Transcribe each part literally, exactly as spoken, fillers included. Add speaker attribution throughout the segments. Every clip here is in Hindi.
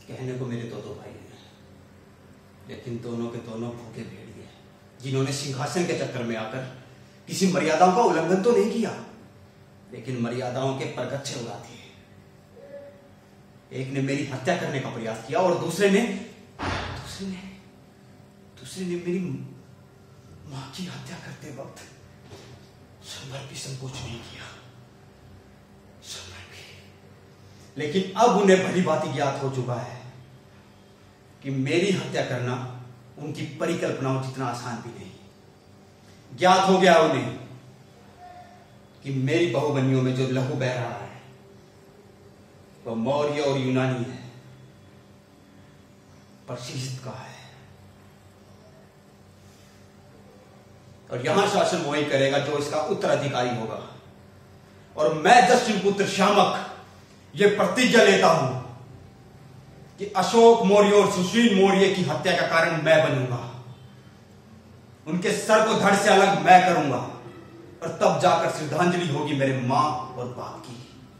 Speaker 1: कहने को मेरे दो दो भाई हैं, लेकिन दोनों के दोनों भूखे भेड़िए, जिन्होंने सिंहासन के चक्कर में आकर किसी मर्यादाओं का उल्लंघन तो नहीं किया, लेकिन मर्यादाओं के परगच्छे उड़ा दिए। एक ने मेरी हत्या करने का प्रयास किया और दूसरे ने दूसरे ने दूसरे ने मेरी मां की हत्या करते वक्त संभल भी संकोच नहीं किया, संभल भी। लेकिन अब उन्हें भली भांति ज्ञात हो चुका है कि मेरी हत्या करना उनकी परिकल्पनाओं जितना आसान भी नहीं। ज्ञात हो गया उन्हें कि मेरी बहुबनियों में जो लहू बह रहा है वह मौर्य और यूनानी है, परशिष्ट का है। और यहां शासन वही करेगा जो इसका उत्तराधिकारी होगा। और मैं दस्युपुत्र शामक यह प्रतिज्ञा लेता हूं कि अशोक मौर्य और सुशील मौर्य की हत्या का कारण मैं बनूंगा। उनके सर को धड़ से अलग मैं करूंगा और तब जाकर श्रद्धांजलि होगी मेरे मां और बाप की।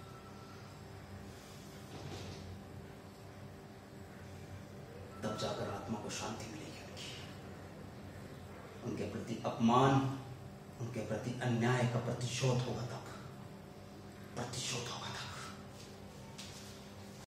Speaker 1: तब जाकर आत्मा को शांति मिलेगी उनकी। उनके प्रति अपमान, उनके प्रति अन्याय का प्रतिशोध होगा, तब प्रतिशोध होगा।